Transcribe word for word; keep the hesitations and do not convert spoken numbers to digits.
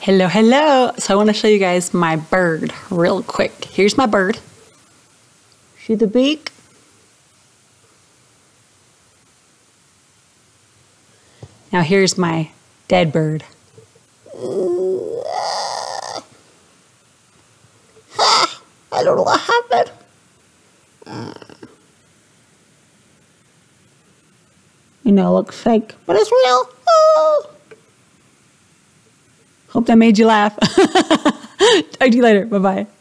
Hello, hello. So I want to show you guys my bird real quick. Here's my bird. See the beak? Now here's my dead bird. I don't know what happened. You know, it looks fake, but it's real. Oh. Hope that made you laugh. Talk to you later. Bye-bye.